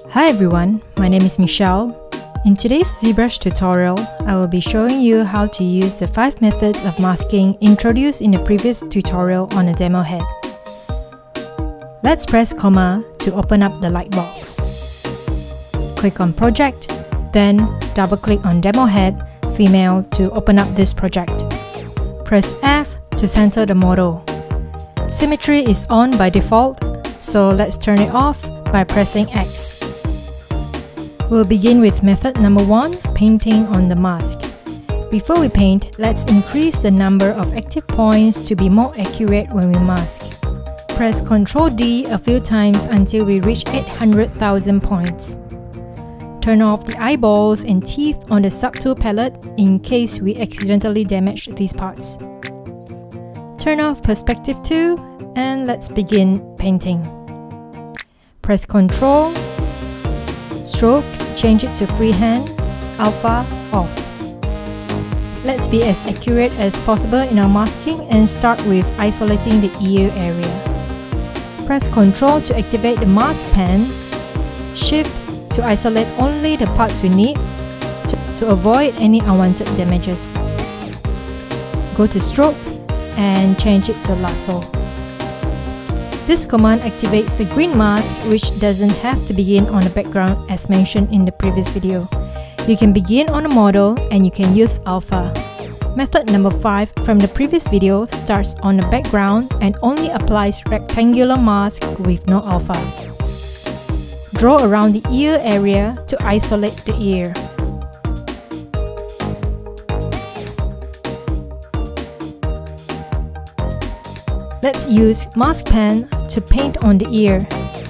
Hi everyone, my name is Michelle. In today's ZBrush tutorial, I will be showing you how to use the 5 methods of masking introduced in the previous tutorial on a demo head. Let's press comma to open up the lightbox. Click on Project, then double-click on Demo Head, Female to open up this project. Press F to center the model. Symmetry is on by default, so let's turn it off by pressing X. We'll begin with method number 1, painting on the mask. Before we paint, let's increase the number of active points to be more accurate when we mask. Press Ctrl D a few times until we reach 800,000 points. Turn off the eyeballs and teeth on the subtool palette in case we accidentally damage these parts. Turn off Perspective 2 and let's begin painting. Press Ctrl, Stroke, change it to freehand, Alpha off. Let's be as accurate as possible in our masking and start with isolating the ear area. Press Ctrl to activate the mask pan, Shift to isolate only the parts we need to avoid any unwanted damages. Go to Stroke and change it to Lasso. This command activates the green mask, which doesn't have to begin on the background as mentioned in the previous video. You can begin on a model and you can use Alpha. Method number 5 from the previous video starts on the background and only applies rectangular mask with no Alpha. Draw around the ear area to isolate the ear. Let's use mask pen to paint on the ear.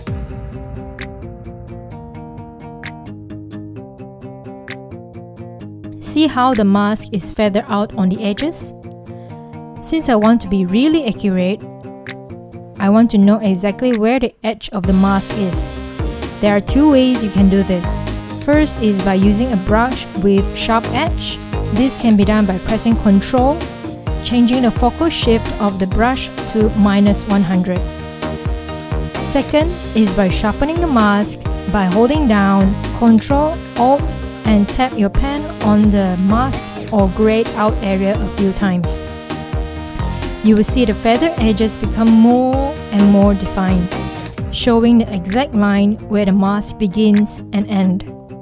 See how the mask is feathered out on the edges? Since I want to be really accurate, I want to know exactly where the edge of the mask is. There are 2 ways you can do this. First is by using a brush with sharp edge. This can be done by pressing Ctrl, changing the focal shift of the brush to -100. Second is by sharpening the mask by holding down Ctrl, Alt and tap your pen on the mask or grayed out area a few times. You will see the feather edges become more and more defined, showing the exact line where the mask begins and ends.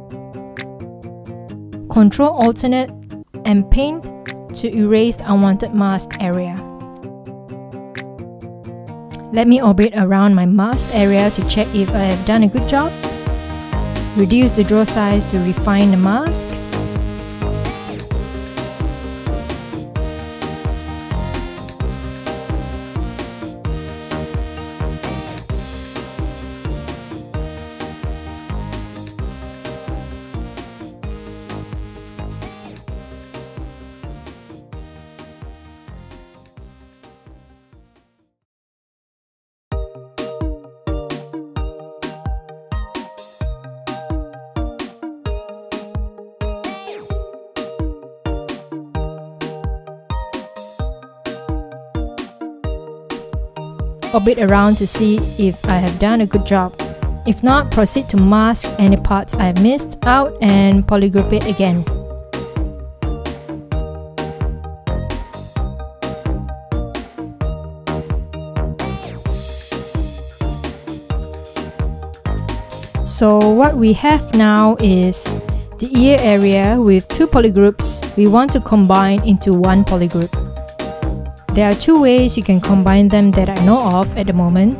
Ctrl Alternate and paint to erase the unwanted mask area. Let me orbit around my masked area to check if I have done a good job. Reduce the draw size to refine the mask. Orbit around to see if I have done a good job. If not, proceed to mask any parts I have missed out and polygroup it again. So what we have now is the ear area with 2 polygroups we want to combine into 1 polygroup. There are 2 ways you can combine them that I know of at the moment.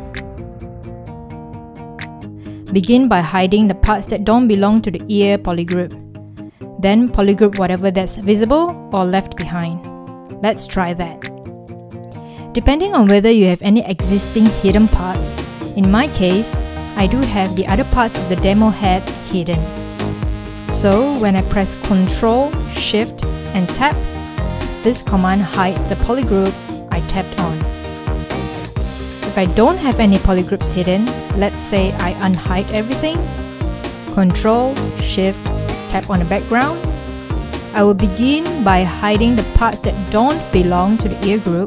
Begin by hiding the parts that don't belong to the ear polygroup. Then polygroup whatever that's visible or left behind. Let's try that. Depending on whether you have any existing hidden parts, in my case, I do have the other parts of the demo head hidden. So when I press Ctrl, Shift and tap, this command hides the polygroup I tapped on. If I don't have any polygroups hidden, let's say I unhide everything, Ctrl, Shift, tap on the background, I will begin by hiding the parts that don't belong to the ear group,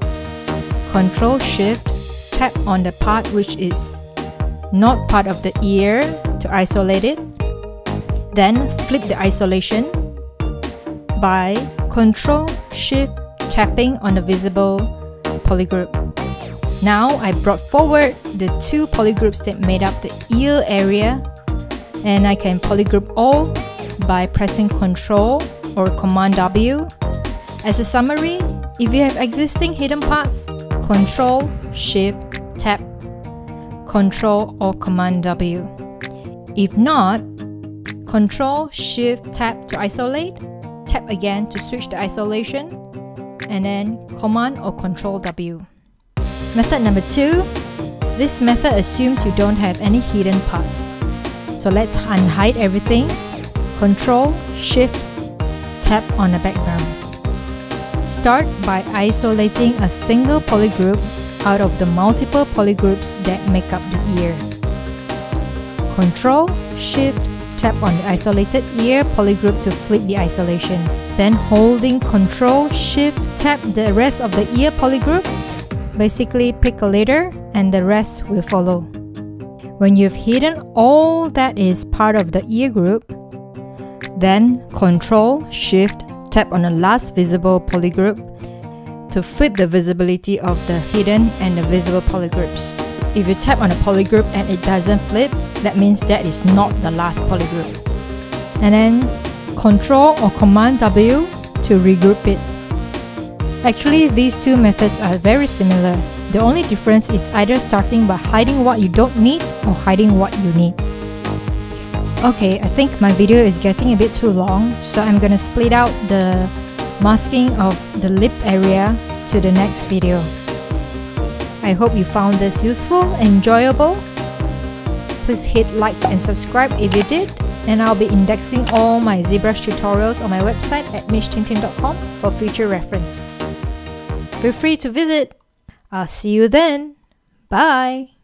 Ctrl, Shift, tap on the part which is not part of the ear to isolate it. Then flip the isolation by Ctrl-Shift tapping on the visible polygroup. Now I brought forward the two polygroups that made up the ear area, and I can polygroup all by pressing Ctrl or Command W. As a summary, if you have existing hidden parts, Ctrl, Shift, Tap, Ctrl or Command W. If not, Ctrl, Shift, Tap to isolate, tap again to switch the isolation, and then Command or Ctrl W. Method number 2. This method assumes you don't have any hidden parts. So let's unhide everything. Ctrl, Shift, Tap on the background. Start by isolating a single polygroup out of the multiple polygroups that make up the ear. Ctrl, Shift, Tap on the isolated ear polygroup to flip the isolation. Then holding Ctrl, Shift, Tap the rest of the ear polygroup. Basically pick a letter and the rest will follow. When you've hidden all that is part of the ear group, then Ctrl, Shift, Tap on the last visible polygroup to flip the visibility of the hidden and the visible polygroups. If you tap on a polygroup and it doesn't flip, that means that is not the last polygroup. And then Ctrl or Command W to regroup it. Actually, these two methods are very similar. The only difference is either starting by hiding what you don't need or hiding what you need. Okay, I think my video is getting a bit too long, so I'm gonna split out the masking of the lip area to the next video. I hope you found this useful and enjoyable. Please hit like and subscribe if you did, and I'll be indexing all my ZBrush tutorials on my website at michtintin.com for future reference. Feel free to visit. I'll see you then. Bye!